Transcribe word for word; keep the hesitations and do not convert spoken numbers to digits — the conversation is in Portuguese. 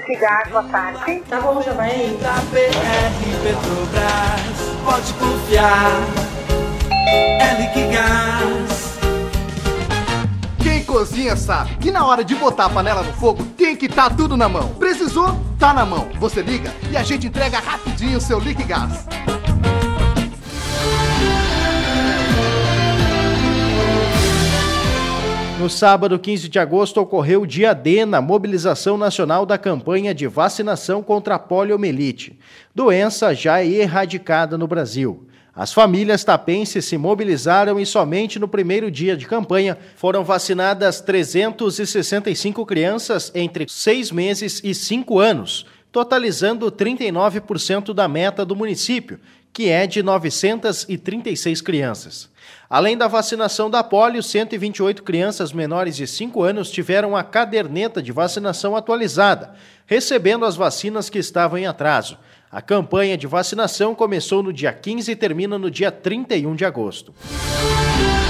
Liquigás, boa tarde. Tá bom, já vai aí. Da B R Petrobras, pode confiar, é Liquigás. Quem cozinha sabe que na hora de botar a panela no fogo tem que estar tudo na mão. Precisou? Tá na mão. Você liga e a gente entrega rapidinho o seu Liquigás. No sábado, quinze de agosto, ocorreu o Dia D na mobilização nacional da campanha de vacinação contra a poliomielite, doença já erradicada no Brasil. As famílias tapenses se mobilizaram e somente no primeiro dia de campanha foram vacinadas trezentas e sessenta e cinco crianças entre seis meses e cinco anos, totalizando trinta e nove por cento da meta do município, que é de novecentas e trinta e seis crianças. Além da vacinação da polio, cento e vinte e oito crianças menores de cinco anos tiveram a caderneta de vacinação atualizada, recebendo as vacinas que estavam em atraso. A campanha de vacinação começou no dia quinze e termina no dia trinta e um de agosto.